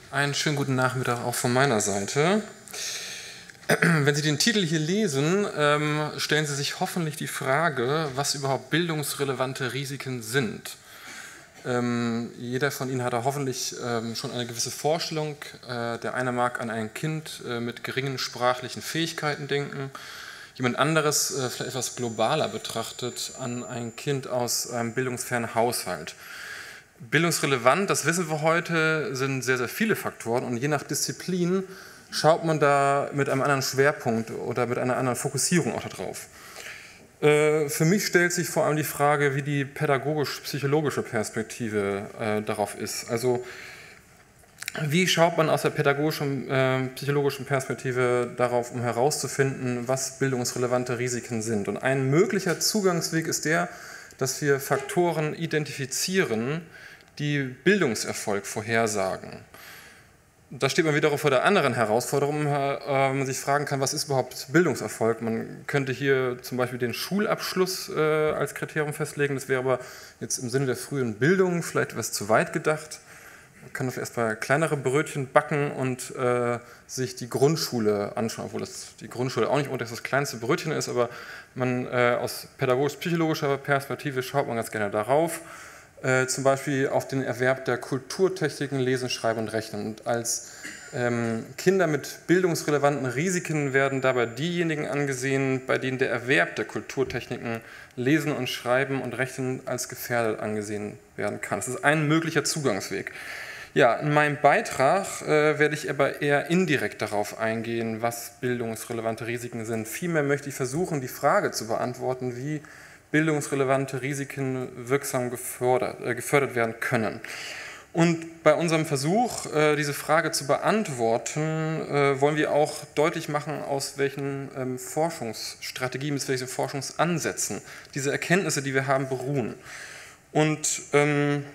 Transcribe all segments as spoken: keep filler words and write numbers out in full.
Einen schönen guten Nachmittag auch von meiner Seite. Wenn Sie den Titel hier lesen, ähm, stellen Sie sich hoffentlich die Frage, was überhaupt bildungsrelevante Risiken sind. Ähm, jeder von Ihnen hat da hoffentlich ähm, schon eine gewisse Vorstellung. Äh, der eine mag an ein Kind äh, mit geringen sprachlichen Fähigkeiten denken. Jemand anderes, äh, vielleicht etwas globaler betrachtet, an ein Kind aus einem bildungsfernen Haushalt. Bildungsrelevant, das wissen wir heute, sind sehr, sehr viele Faktoren und je nach Disziplin schaut man da mit einem anderen Schwerpunkt oder mit einer anderen Fokussierung auch darauf. Äh, für mich stellt sich vor allem die Frage, wie die pädagogisch-psychologische Perspektive äh, darauf ist. Also wie schaut man aus der pädagogischen, äh, psychologischen Perspektive darauf, um herauszufinden, was bildungsrelevante Risiken sind? Und ein möglicher Zugangsweg ist der, dass wir Faktoren identifizieren, die Bildungserfolg vorhersagen. Da steht man wiederum vor der anderen Herausforderung, äh, man sich fragen kann, was ist überhaupt Bildungserfolg? Man könnte hier zum Beispiel den Schulabschluss äh, als Kriterium festlegen, das wäre aber jetzt im Sinne der frühen Bildung vielleicht etwas zu weit gedacht. Man kann doch erstmal kleinere Brötchen backen und äh, sich die Grundschule anschauen, obwohl das die Grundschule auch nicht unbedingt das kleinste Brötchen ist, aber man äh, aus pädagogisch-psychologischer Perspektive schaut man ganz gerne darauf, äh, zum Beispiel auf den Erwerb der Kulturtechniken Lesen, Schreiben und Rechnen. Und als ähm, Kinder mit bildungsrelevanten Risiken werden dabei diejenigen angesehen, bei denen der Erwerb der Kulturtechniken Lesen und Schreiben und Rechnen als gefährdet angesehen werden kann. Das ist ein möglicher Zugangsweg. Ja, in meinem Beitrag äh, werde ich aber eher indirekt darauf eingehen, was bildungsrelevante Risiken sind. Vielmehr möchte ich versuchen, die Frage zu beantworten, wie bildungsrelevante Risiken wirksam gefördert, äh, gefördert werden können. Und bei unserem Versuch, äh, diese Frage zu beantworten, äh, wollen wir auch deutlich machen, aus welchen ähm, Forschungsstrategien, mit welchen Forschungsansätzen diese Erkenntnisse, die wir haben, beruhen. Und ähm,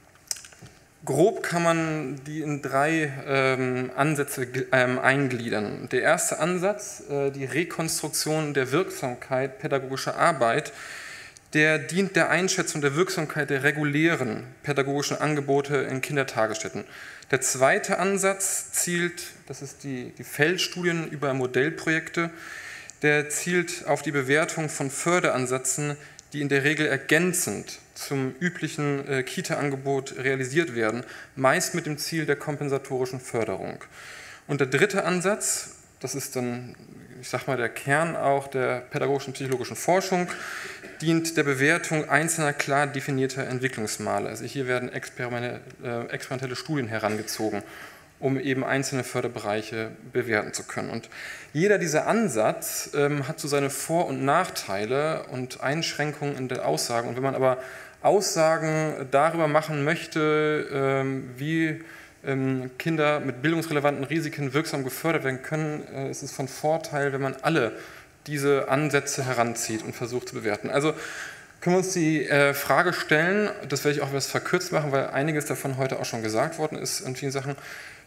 grob kann man die in drei ähm, Ansätze ähm, eingliedern. Der erste Ansatz, äh, die Rekonstruktion der Wirksamkeit pädagogischer Arbeit, der dient der Einschätzung der Wirksamkeit der regulären pädagogischen Angebote in Kindertagesstätten. Der zweite Ansatz zielt, das ist die, die Feldstudien über Modellprojekte, der zielt auf die Bewertung von Förderansätzen, die in der Regel ergänzend zum üblichen äh, Kita-Angebot realisiert werden, meist mit dem Ziel der kompensatorischen Förderung. Und der dritte Ansatz, das ist dann, ich sag mal, der Kern auch der pädagogischen psychologischen Forschung, dient der Bewertung einzelner klar definierter Entwicklungsmale. Also hier werden experimentelle, äh, experimentelle Studien herangezogen, um eben einzelne Förderbereiche bewerten zu können. Und jeder dieser Ansatz ähm, hat so seine Vor- und Nachteile und Einschränkungen in der Aussage. Und wenn man aber Aussagen darüber machen möchte, ähm, wie ähm, Kinder mit bildungsrelevanten Risiken wirksam gefördert werden können, äh, ist es von Vorteil, wenn man alle diese Ansätze heranzieht und versucht zu bewerten. Also können wir uns die äh, Frage stellen, das werde ich auch etwas verkürzt machen, weil einiges davon heute auch schon gesagt worden ist in vielen Sachen,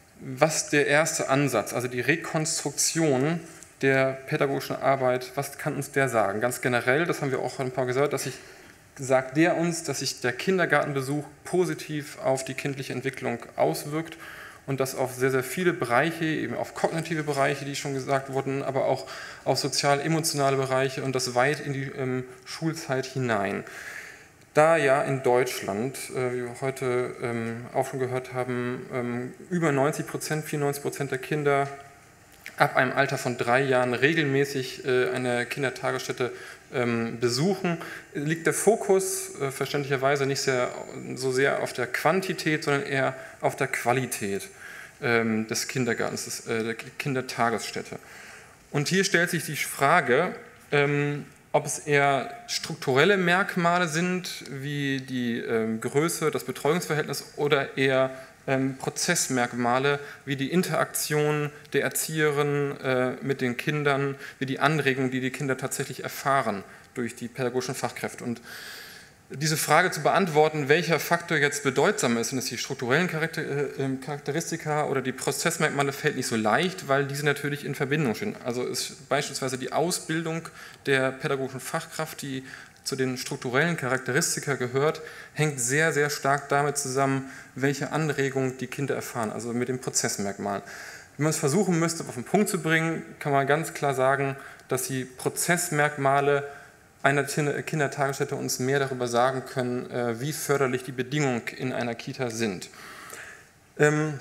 was der erste Ansatz, also die Rekonstruktion der pädagogischen Arbeit, was kann uns der sagen? Ganz generell, das haben wir auch ein paar gesagt, dass sich, sagt der uns, dass sich der Kindergartenbesuch positiv auf die kindliche Entwicklung auswirkt und das auf sehr, sehr viele Bereiche, eben auf kognitive Bereiche, die schon gesagt wurden, aber auch auf sozial-emotionale Bereiche und das weit in die ähm, Schulzeit hinein. Da ja in Deutschland, äh, wie wir heute ähm, auch schon gehört haben, ähm, über neunzig Prozent, vierundneunzig Prozent der Kinder ab einem Alter von drei Jahren regelmäßig äh, eine Kindertagesstätte ähm, besuchen, liegt der Fokus äh, verständlicherweise nicht sehr, so sehr auf der Quantität, sondern eher auf der Qualität ähm, des Kindergartens, des, äh, der Kindertagesstätte. Und hier stellt sich die Frage, ähm, ob es eher strukturelle Merkmale sind, wie die ähm, Größe, das Betreuungsverhältnis oder eher ähm, Prozessmerkmale, wie die Interaktion der Erzieherin äh, mit den Kindern, wie die Anregungen, die die Kinder tatsächlich erfahren durch die pädagogischen Fachkräfte. Und diese Frage zu beantworten, welcher Faktor jetzt bedeutsam ist, sind es die strukturellen Charakteristika oder die Prozessmerkmale, fällt nicht so leicht, weil diese natürlich in Verbindung stehen. Also ist beispielsweise die Ausbildung der pädagogischen Fachkraft, die zu den strukturellen Charakteristika gehört, hängt sehr, sehr stark damit zusammen, welche Anregung die Kinder erfahren, also mit den Prozessmerkmalen. Wenn man es versuchen müsste, auf den Punkt zu bringen, kann man ganz klar sagen, dass die Prozessmerkmale einer Kindertagesstätte uns mehr darüber sagen können, wie förderlich die Bedingungen in einer Kita sind. Ähm,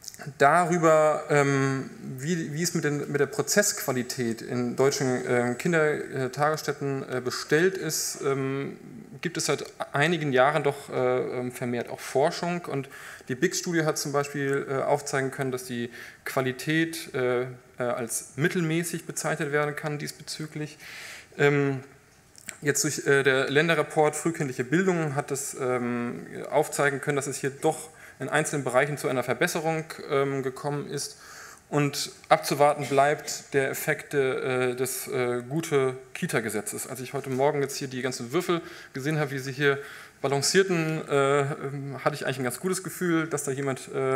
darüber, ähm, wie, wie es mit, den, mit der Prozessqualität in deutschen äh, Kindertagesstätten äh, bestellt ist, ähm, gibt es seit einigen Jahren doch äh, vermehrt auch Forschung, und die B I C-Studie hat zum Beispiel äh, aufzeigen können, dass die Qualität äh, äh, als mittelmäßig bezeichnet werden kann diesbezüglich. Ähm, Jetzt durch äh, der Länderreport Frühkindliche Bildung hat es ähm, aufzeigen können, dass es hier doch in einzelnen Bereichen zu einer Verbesserung ähm, gekommen ist, und abzuwarten bleibt der Effekt äh, des äh, Gute-Kita-Gesetzes. Als ich heute Morgen jetzt hier die ganzen Würfel gesehen habe, wie sie hier balancierten, äh, hatte ich eigentlich ein ganz gutes Gefühl, dass da jemand äh,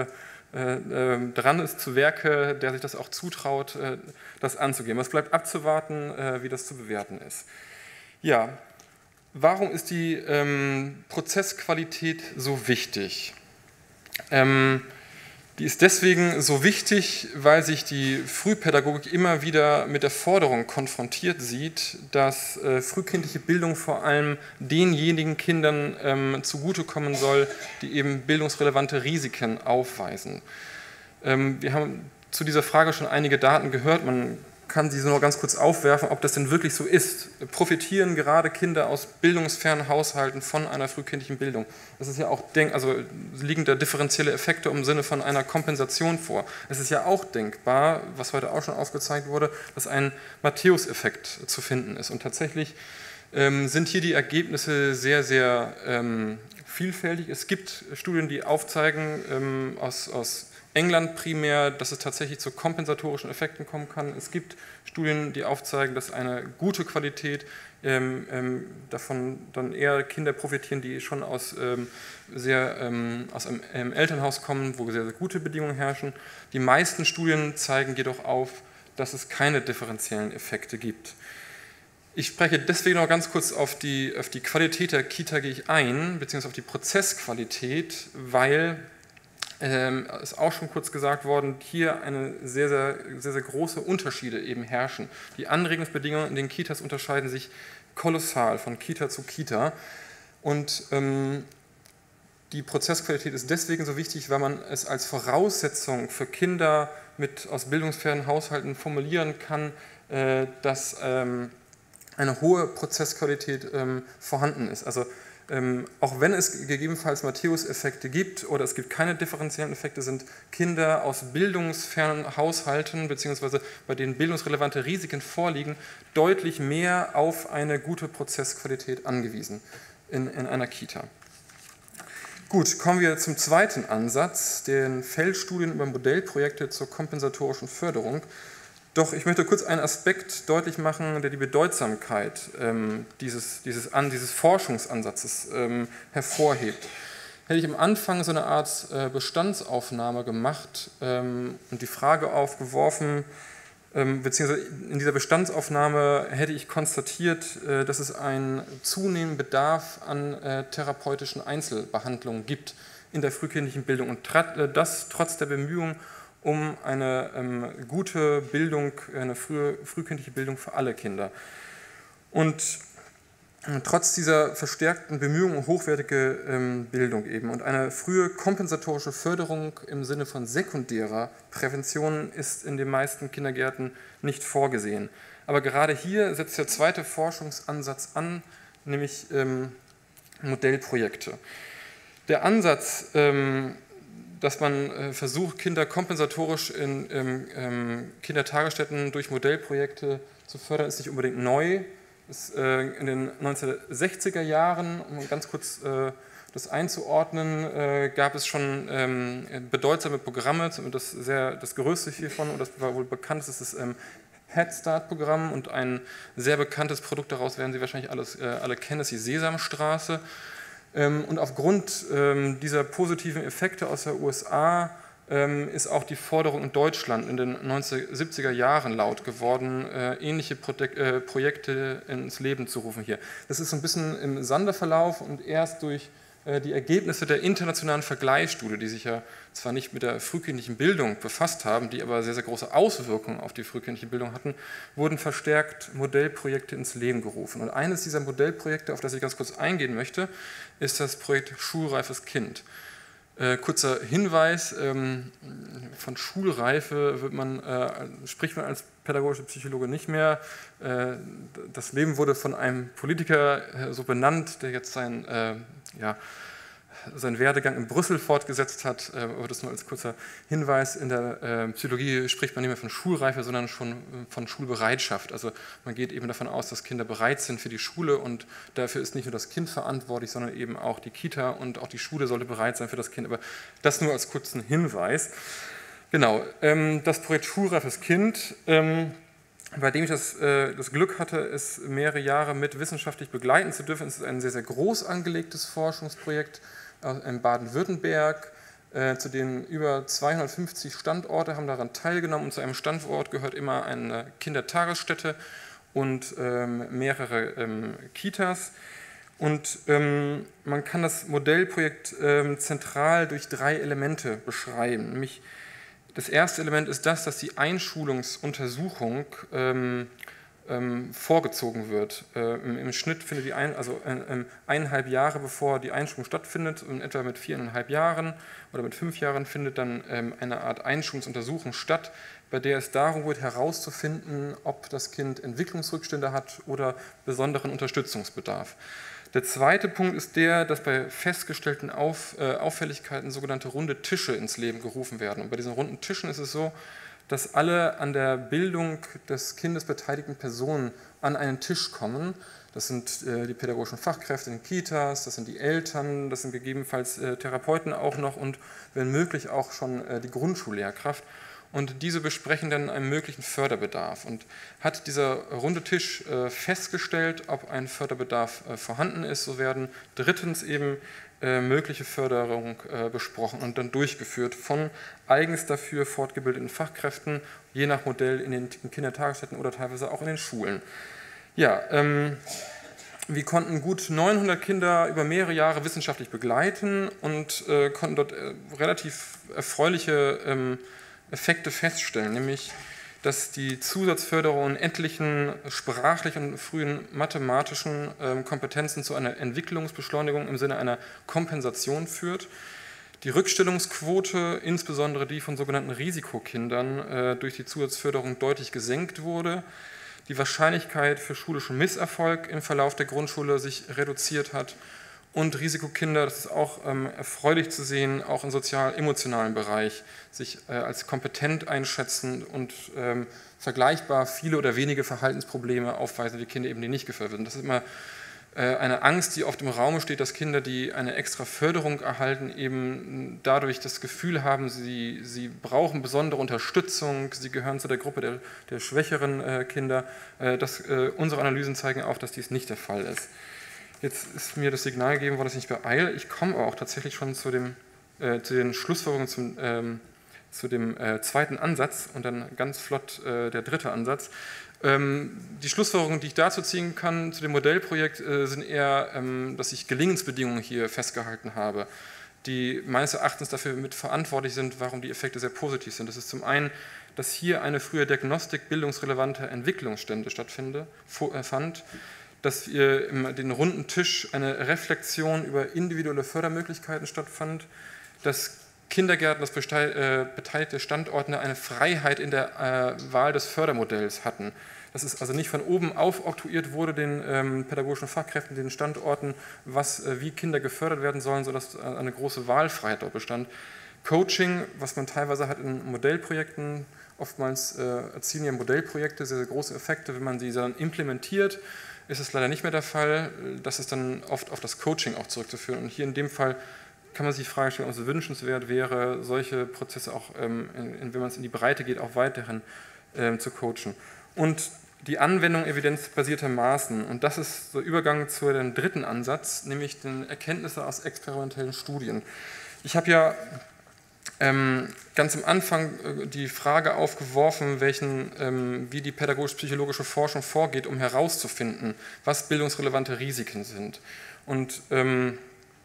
äh, dran ist zu Werke, der sich das auch zutraut, äh, das anzugehen. Es bleibt abzuwarten, äh, wie das zu bewerten ist. Ja, warum ist die ähm, Prozessqualität so wichtig? Ähm, die ist deswegen so wichtig, weil sich die Frühpädagogik immer wieder mit der Forderung konfrontiert sieht, dass äh, frühkindliche Bildung vor allem denjenigen Kindern ähm, zugutekommen soll, die eben bildungsrelevante Risiken aufweisen. Ähm, wir haben zu dieser Frage schon einige Daten gehört. Man kann sie so noch ganz kurz aufwerfen, ob das denn wirklich so ist. Profitieren gerade Kinder aus bildungsfernen Haushalten von einer frühkindlichen Bildung? Das ist ja auch denk, also liegen da differenzielle Effekte im Sinne von einer Kompensation vor. Es ist ja auch denkbar, was heute auch schon aufgezeigt wurde, dass ein Matthäus-Effekt zu finden ist. Und tatsächlich ähm, sind hier die Ergebnisse sehr, sehr ähm, vielfältig. Es gibt Studien, die aufzeigen ähm, aus, aus England primär, dass es tatsächlich zu kompensatorischen Effekten kommen kann. Es gibt Studien, die aufzeigen, dass eine gute Qualität ähm, ähm, davon dann eher Kinder profitieren, die schon aus, ähm, sehr, ähm, aus einem, einem Elternhaus kommen, wo sehr, sehr gute Bedingungen herrschen. Die meisten Studien zeigen jedoch auf, dass es keine differenziellen Effekte gibt. Ich spreche deswegen noch ganz kurz auf die, auf die Qualität der Kita gehe ich ein, beziehungsweise auf die Prozessqualität, weil Ähm, ist auch schon kurz gesagt worden, hier eine sehr, sehr, sehr, sehr große Unterschiede eben herrschen. Die Anregungsbedingungen in den Kitas unterscheiden sich kolossal von Kita zu Kita, und ähm, die Prozessqualität ist deswegen so wichtig, weil man es als Voraussetzung für Kinder mit aus bildungsfernen Haushalten formulieren kann, äh, dass ähm, eine hohe Prozessqualität ähm, vorhanden ist. Also Ähm, auch wenn es gegebenenfalls Matthäus-Effekte gibt oder es gibt keine differenziellen Effekte, sind Kinder aus bildungsfernen Haushalten bzw. bei denen bildungsrelevante Risiken vorliegen, deutlich mehr auf eine gute Prozessqualität angewiesen in, in einer Kita. Gut, kommen wir zum zweiten Ansatz, den Feldstudien über Modellprojekte zur kompensatorischen Förderung. Doch ich möchte kurz einen Aspekt deutlich machen, der die Bedeutsamkeit ähm, dieses, dieses, an, dieses Forschungsansatzes ähm, hervorhebt. Hätte ich am Anfang so eine Art äh, Bestandsaufnahme gemacht ähm, und die Frage aufgeworfen, ähm, beziehungsweise in dieser Bestandsaufnahme hätte ich konstatiert, äh, dass es einen zunehmenden Bedarf an äh, therapeutischen Einzelbehandlungen gibt in der frühkindlichen Bildung, und äh, das trotz der Bemühungen um eine ähm, gute Bildung, eine frühe, frühkindliche Bildung für alle Kinder. Und äh, trotz dieser verstärkten Bemühungen um hochwertige ähm, Bildung eben und eine frühe kompensatorische Förderung im Sinne von sekundärer Prävention ist in den meisten Kindergärten nicht vorgesehen. Aber gerade hier setzt der zweite Forschungsansatz an, nämlich ähm, Modellprojekte. Der Ansatz, ähm, dass man äh, versucht, Kinder kompensatorisch in ähm, Kindertagesstätten durch Modellprojekte zu fördern, ist nicht unbedingt neu. Ist, äh, in den neunzehnhundertsechziger Jahren, um ganz kurz äh, das einzuordnen, äh, gab es schon ähm, bedeutsame Programme, das, sehr, das größte hiervon, und das war wohl bekannt, ist das ähm, Head Start-Programm, und ein sehr bekanntes Produkt daraus werden Sie wahrscheinlich alles, äh, alle kennen, ist die Sesamstraße. Und aufgrund dieser positiven Effekte aus der U S A ähm, ist auch die Forderung in Deutschland in den neunzehnhundertsiebziger Jahren laut geworden, äh, ähnliche Projek äh, Projekte ins Leben zu rufen hier. Das ist so ein bisschen im Sandeverlauf und erst durch die Ergebnisse der internationalen Vergleichsstudie, die sich ja zwar nicht mit der frühkindlichen Bildung befasst haben, die aber sehr, sehr große Auswirkungen auf die frühkindliche Bildung hatten, wurden verstärkt Modellprojekte ins Leben gerufen. Und eines dieser Modellprojekte, auf das ich ganz kurz eingehen möchte, ist das Projekt Schulreifes Kind. Äh, kurzer Hinweis, ähm, von Schulreife wird man, äh, spricht man als pädagogischer Psychologe nicht mehr. Äh, das Leben wurde von einem Politiker äh, so benannt, der jetzt sein, äh, ja, seinen Werdegang in Brüssel fortgesetzt hat. Äh, aber das nur als kurzer Hinweis. In der äh, Psychologie spricht man nicht mehr von Schulreife, sondern schon von Schulbereitschaft. Also man geht eben davon aus, dass Kinder bereit sind für die Schule und dafür ist nicht nur das Kind verantwortlich, sondern eben auch die Kita und auch die Schule sollte bereit sein für das Kind. Aber das nur als kurzen Hinweis. Genau, ähm, das Projekt Schulreifes Kind, ähm, bei dem ich das, äh, das Glück hatte, es mehrere Jahre mit wissenschaftlich begleiten zu dürfen. Es ist ein sehr, sehr groß angelegtes Forschungsprojekt äh, in Baden-Württemberg, äh, zu dem über zweihundertfünfzig Standorte haben daran teilgenommen und zu einem Standort gehört immer eine Kindertagesstätte und ähm, mehrere ähm, Kitas. Und ähm, man kann das Modellprojekt ähm, zentral durch drei Elemente beschreiben, nämlich das erste Element ist das, dass die Einschulungsuntersuchung ähm, ähm, vorgezogen wird. Äh, im, Im Schnitt findet die ein, also äh, eineinhalb Jahre bevor die Einschulung stattfindet, und etwa mit viereinhalb Jahren oder mit fünf Jahren findet dann ähm, eine Art Einschulungsuntersuchung statt, bei der es darum geht, herauszufinden, ob das Kind Entwicklungsrückstände hat oder besonderen Unterstützungsbedarf. Der zweite Punkt ist der, dass bei festgestellten Auf, äh, Auffälligkeiten sogenannte runde Tische ins Leben gerufen werden. Und bei diesen runden Tischen ist es so, dass alle an der Bildung des Kindes beteiligten Personen an einen Tisch kommen. Das sind äh, die pädagogischen Fachkräfte in den Kitas, das sind die Eltern, das sind gegebenenfalls äh, Therapeuten auch noch und wenn möglich auch schon äh, die Grundschullehrkraft. Und diese besprechen dann einen möglichen Förderbedarf. Und hat dieser runde Tisch äh, festgestellt, ob ein Förderbedarf äh, vorhanden ist, so werden drittens eben äh, mögliche Förderung äh, besprochen und dann durchgeführt von eigens dafür fortgebildeten Fachkräften, je nach Modell in den in Kindertagesstätten oder teilweise auch in den Schulen. Ja, ähm, wir konnten gut neunhundert Kinder über mehrere Jahre wissenschaftlich begleiten und äh, konnten dort äh, relativ erfreuliche ähm, Effekte feststellen, nämlich dass die Zusatzförderung in etlichen sprachlichen und frühen mathematischen äh, Kompetenzen zu einer Entwicklungsbeschleunigung im Sinne einer Kompensation führt. Die Rückstellungsquote, insbesondere die von sogenannten Risikokindern, äh, durch die Zusatzförderung deutlich gesenkt wurde. Die Wahrscheinlichkeit für schulischen Misserfolg im Verlauf der Grundschule sich reduziert hat. Und Risikokinder, das ist auch ähm, erfreulich zu sehen, auch im sozial-emotionalen Bereich sich äh, als kompetent einschätzen und ähm, vergleichbar viele oder wenige Verhaltensprobleme aufweisen, die Kinder eben, die nicht gefördert werden. Das ist immer äh, eine Angst, die oft im Raum steht, dass Kinder, die eine extra Förderung erhalten, eben dadurch das Gefühl haben, sie, sie brauchen besondere Unterstützung, sie gehören zu der Gruppe der, der schwächeren äh, Kinder. Äh, das, äh, unsere Analysen zeigen auch, dass dies nicht der Fall ist. Jetzt ist mir das Signal gegeben worden, dass ich mich beeile. Ich komme auch tatsächlich schon zu, dem, äh, zu den Schlussfolgerungen zum, ähm, zu dem äh, zweiten Ansatz und dann ganz flott äh, der dritte Ansatz. Ähm, die Schlussfolgerungen, die ich dazu ziehen kann zu dem Modellprojekt, äh, sind eher, ähm, dass ich Gelingensbedingungen hier festgehalten habe, die meines Erachtens dafür mit verantwortlich sind, warum die Effekte sehr positiv sind. Das ist zum einen, dass hier eine frühe Diagnostik bildungsrelevanter Entwicklungsstände stattfand, dass wir im den runden Tisch eine Reflexion über individuelle Fördermöglichkeiten stattfand, dass Kindergärten, das beteiligte Standorte eine Freiheit in der äh, Wahl des Fördermodells hatten. Dass es also nicht von oben auf oktroyiert wurde, den ähm, pädagogischen Fachkräften, den Standorten, was, äh, wie Kinder gefördert werden sollen, sodass äh, eine große Wahlfreiheit dort bestand. Coaching, was man teilweise hat in Modellprojekten, oftmals äh, erzielen ja Modellprojekte sehr, sehr große Effekte, wenn man sie dann implementiert, ist es leider nicht mehr der Fall. Das ist dann oft auf das Coaching auch zurückzuführen. Und hier in dem Fall kann man sich die Frage stellen, ob es wünschenswert wäre, solche Prozesse auch, ähm, in, wenn man es in die Breite geht, auch weiterhin ähm, zu coachen. Und die Anwendung evidenzbasierter Maßen. Und das ist der Übergang zu dem dritten Ansatz, nämlich den Erkenntnissen aus experimentellen Studien. Ich habe ja ähm, ganz am Anfang äh, die Frage aufgeworfen, welchen, ähm, wie die pädagogisch-psychologische Forschung vorgeht, um herauszufinden, was bildungsrelevante Risiken sind. Und ähm,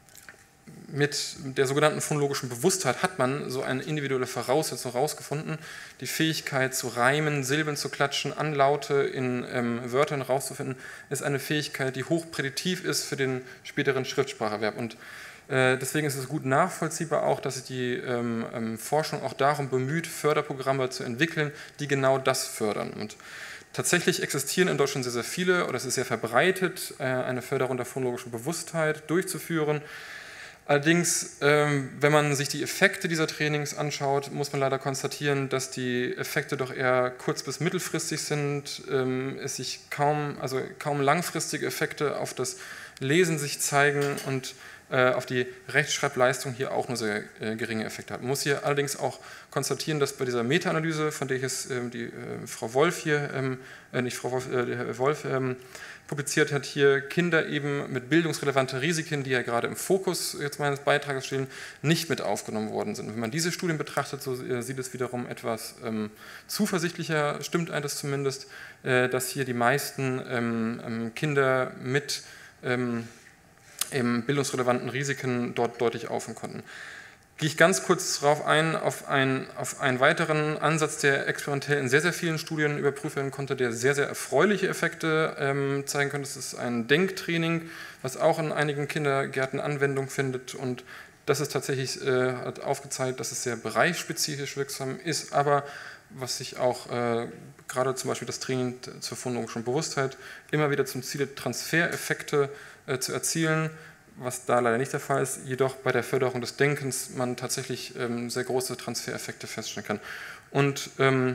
mit der sogenannten phonologischen Bewusstheit hat man so eine individuelle Voraussetzung herausgefunden, die Fähigkeit zu reimen, Silben zu klatschen, Anlaute in ähm, Wörtern herauszufinden, ist eine Fähigkeit, die hochprädiktiv ist für den späteren Schriftspracherwerb. Und äh, deswegen ist es gut nachvollziehbar auch, dass sich die ähm, ähm, Forschung auch darum bemüht, Förderprogramme zu entwickeln, die genau das fördern. Und tatsächlich existieren in Deutschland sehr, sehr viele, oder es ist sehr verbreitet, äh, eine Förderung der phonologischen Bewusstheit durchzuführen. Allerdings, ähm, wenn man sich die Effekte dieser Trainings anschaut, muss man leider konstatieren, dass die Effekte doch eher kurz- bis mittelfristig sind, ähm, es sich kaum, also kaum langfristige Effekte auf das Lesen sich zeigen und äh, auf die Rechtschreibleistung hier auch nur sehr äh, geringe Effekte hat. Man muss hier allerdings auch konstatieren, dass bei dieser Meta-Analyse, von der jetzt äh, die äh, Frau Wolf hier, ähm, äh, nicht Frau Wolf, äh, Herr Wolf, ähm, publiziert hat, hier Kinder eben mit bildungsrelevanten Risiken, die ja gerade im Fokus jetzt meines Beitrages stehen, nicht mit aufgenommen worden sind. Und wenn man diese Studien betrachtet, so sieht es wiederum etwas ähm, zuversichtlicher, stimmt eines zumindest, äh, dass hier die meisten ähm, Kinder mit ähm, eben bildungsrelevanten Risiken dort deutlich aufnehmen konnten. Gehe ich ganz kurz darauf ein, auf, ein, auf einen weiteren Ansatz, der experimentell in sehr, sehr vielen Studien überprüft werden konnte, der sehr, sehr erfreuliche Effekte ähm, zeigen könnte. Das ist ein Denktraining, was auch in einigen Kindergärten Anwendung findet, und das ist tatsächlich, äh, hat aufgezeigt, dass es sehr bereichsspezifisch wirksam ist, aber was sich auch äh, gerade zum Beispiel das Training zur phonologischen Bewusstheit immer wieder zum Ziel hat, Transfereffekte äh, zu erzielen, was da leider nicht der Fall ist, jedoch bei der Förderung des Denkens man tatsächlich ähm, sehr große Transfereffekte feststellen kann. Und ähm,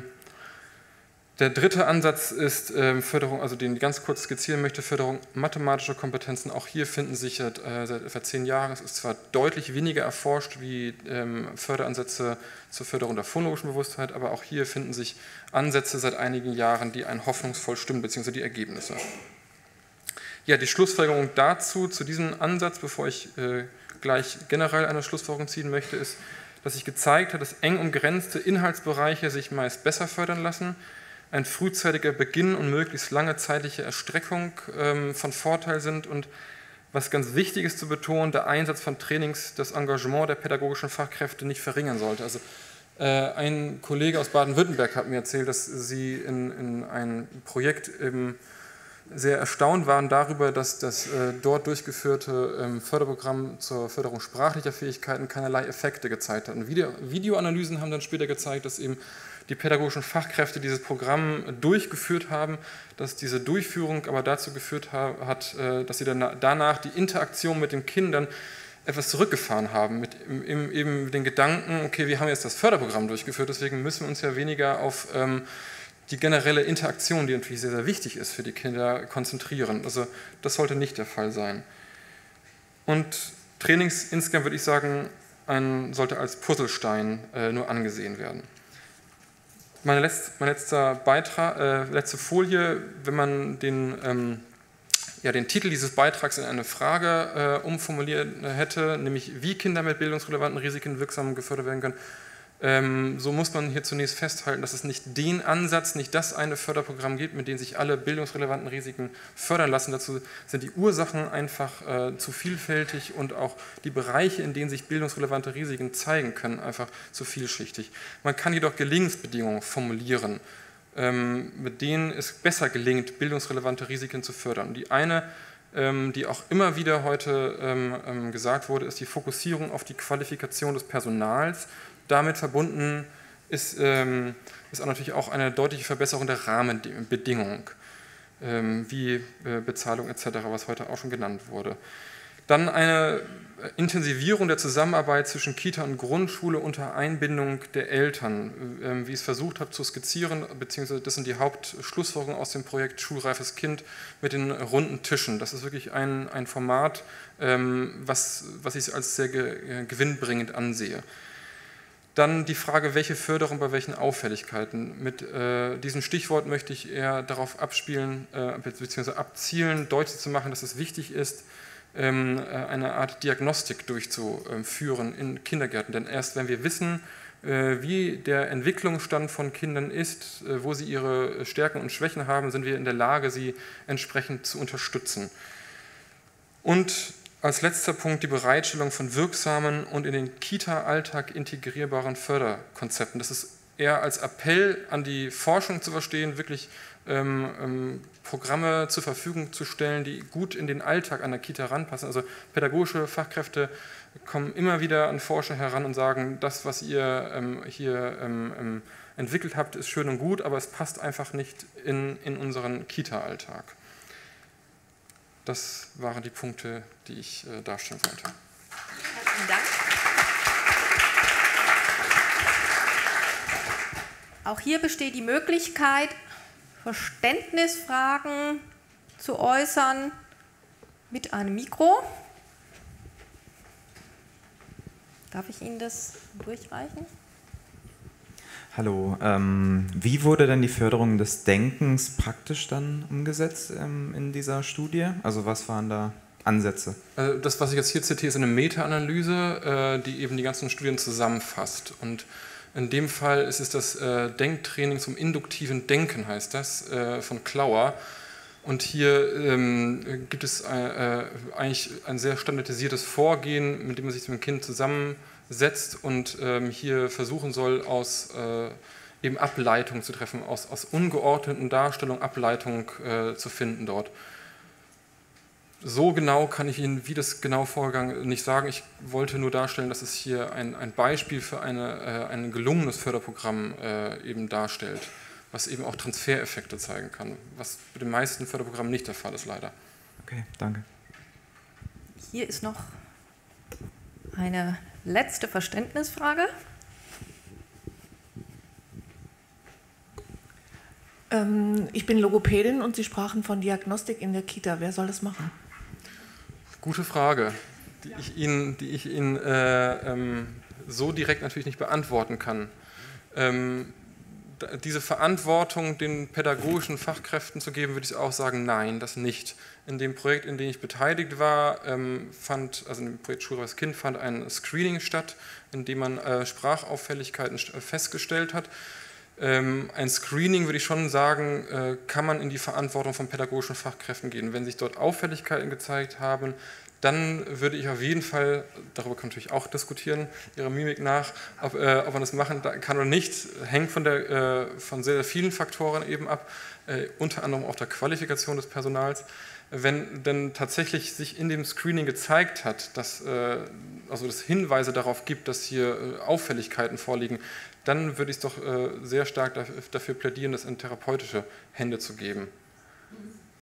der dritte Ansatz ist ähm, Förderung, also den ich ganz kurz skizzieren möchte, Förderung mathematischer Kompetenzen. Auch hier finden sich äh, seit etwa zehn Jahren, es ist zwar deutlich weniger erforscht wie ähm, Förderansätze zur Förderung der phonologischen Bewusstheit, aber auch hier finden sich Ansätze seit einigen Jahren, die einen hoffnungsvoll stimmen, beziehungsweise die Ergebnisse. Ja, die Schlussfolgerung dazu, zu diesem Ansatz, bevor ich äh, gleich generell eine Schlussfolgerung ziehen möchte, ist, dass sich gezeigt hat, dass eng umgrenzte Inhaltsbereiche sich meist besser fördern lassen, ein frühzeitiger Beginn und möglichst lange zeitliche Erstreckung ähm, von Vorteil sind und, was ganz wichtig ist zu betonen, der Einsatz von Trainings das Engagement der pädagogischen Fachkräfte nicht verringern sollte. Also äh, ein Kollege aus Baden-Württemberg hat mir erzählt, dass sie in, in ein Projekt im sehr erstaunt waren darüber, dass das äh, dort durchgeführte ähm, Förderprogramm zur Förderung sprachlicher Fähigkeiten keinerlei Effekte gezeigt hat. Und Video, Videoanalysen haben dann später gezeigt, dass eben die pädagogischen Fachkräfte dieses Programm durchgeführt haben, dass diese Durchführung aber dazu geführt ha hat, äh, dass sie dann danach die Interaktion mit den Kindern etwas zurückgefahren haben, mit im, eben den Gedanken, okay, wir haben jetzt das Förderprogramm durchgeführt, deswegen müssen wir uns ja weniger auf ähm, die generelle Interaktion, die natürlich sehr, sehr wichtig ist für die Kinder, konzentrieren. Also das sollte nicht der Fall sein. Und Trainings insgesamt, würde ich sagen, ein, sollte als Puzzlestein äh, nur angesehen werden. Meine letzte, mein letzter Beitrag, äh, letzte Folie, wenn man den, ähm, ja, den Titel dieses Beitrags in eine Frage äh, umformuliert hätte, nämlich wie Kinder mit bildungsrelevanten Risiken wirksam gefördert werden können, Ähm, so muss man hier zunächst festhalten, dass es nicht den Ansatz, nicht das eine Förderprogramm gibt, mit dem sich alle bildungsrelevanten Risiken fördern lassen. Dazu sind die Ursachen einfach äh, zu vielfältig und auch die Bereiche, in denen sich bildungsrelevante Risiken zeigen können, einfach zu vielschichtig. Man kann jedoch Gelingensbedingungen formulieren, ähm, mit denen es besser gelingt, bildungsrelevante Risiken zu fördern. Die eine, ähm, die auch immer wieder heute ähm, gesagt wurde, ist die Fokussierung auf die Qualifikation des Personals. Damit verbunden ist, ähm, ist auch natürlich auch eine deutliche Verbesserung der Rahmenbedingungen, ähm, wie äh, Bezahlung et cetera, was heute auch schon genannt wurde. Dann eine Intensivierung der Zusammenarbeit zwischen Kita und Grundschule unter Einbindung der Eltern, äh, wie ich es versucht habe zu skizzieren, beziehungsweise das sind die Hauptschlussfolgerungen aus dem Projekt Schulreifes Kind mit den runden Tischen. Das ist wirklich ein, ein Format, ähm, was, was ich als sehr ge gewinnbringend ansehe. Dann die Frage, welche Förderung bei welchen Auffälligkeiten. Mit äh, diesem Stichwort möchte ich eher darauf abspielen, äh, bzw. abzielen, deutlich zu machen, dass es wichtig ist, ähm, eine Art Diagnostik durchzuführen in Kindergärten. Denn erst wenn wir wissen, äh, wie der Entwicklungsstand von Kindern ist, äh, wo sie ihre Stärken und Schwächen haben, sind wir in der Lage, sie entsprechend zu unterstützen. Und als letzter Punkt die Bereitstellung von wirksamen und in den Kita-Alltag integrierbaren Förderkonzepten. Das ist eher als Appell an die Forschung zu verstehen, wirklich ähm, ähm, Programme zur Verfügung zu stellen, die gut in den Alltag an der Kita ranpassen. Also pädagogische Fachkräfte kommen immer wieder an Forscher heran und sagen, das, was ihr ähm, hier ähm, ähm, entwickelt habt, ist schön und gut, aber es passt einfach nicht in, in unseren Kita-Alltag. Das waren die Punkte, die ich äh, darstellen wollte. Vielen Dank. Auch hier besteht die Möglichkeit, Verständnisfragen zu äußern mit einem Mikro. Darf ich Ihnen das durchreichen? Hallo, ähm, wie wurde denn die Förderung des Denkens praktisch dann umgesetzt ähm, in dieser Studie? Also was waren da Ansätze? Also das, was ich jetzt hier zitiere, ist eine Meta-Analyse, äh, die eben die ganzen Studien zusammenfasst. Und in dem Fall ist es das äh, Denktraining zum induktiven Denken, heißt das, äh, von Klauer. Und hier ähm, gibt es äh, eigentlich ein sehr standardisiertes Vorgehen, mit dem man sich mit dem Kind zusammensetzt und ähm, hier versuchen soll, aus äh, eben Ableitung zu treffen, aus, aus ungeordneten Darstellungen Ableitung äh, zu finden dort. So genau kann ich Ihnen, wie das genau vorgegangen, nicht sagen. Ich wollte nur darstellen, dass es hier ein, ein Beispiel für eine, äh, ein gelungenes Förderprogramm äh, eben darstellt, was eben auch Transfereffekte zeigen kann, was bei den meisten Förderprogrammen nicht der Fall ist, leider. Okay, danke. Hier ist noch eine letzte Verständnisfrage. Ähm, ich bin Logopädin und Sie sprachen von Diagnostik in der Kita. Wer soll das machen? Gute Frage, die ich Ihnen, die ich Ihnen äh, ähm, so direkt natürlich nicht beantworten kann. Ähm, diese Verantwortung den pädagogischen Fachkräften zu geben, würde ich auch sagen, nein, das nicht. In dem Projekt, in dem ich beteiligt war, ähm, fand, also in dem Projekt Schulreiches Kind, fand ein Screening statt, in dem man äh, Sprachauffälligkeiten festgestellt hat. Ähm, ein Screening, würde ich schon sagen, äh, kann man in die Verantwortung von pädagogischen Fachkräften gehen. Wenn sich dort Auffälligkeiten gezeigt haben, dann würde ich auf jeden Fall, darüber kann man natürlich auch diskutieren, Ihrer Mimik nach, ob, äh, ob man das machen kann oder nicht, hängt von, der, äh, von sehr, sehr vielen Faktoren eben ab, äh, unter anderem auch der Qualifikation des Personals. Wenn denn tatsächlich sich in dem Screening gezeigt hat, dass äh, also es Hinweise darauf gibt, dass hier äh, Auffälligkeiten vorliegen, dann würde ich doch äh, sehr stark dafür, dafür plädieren, das in therapeutische Hände zu geben.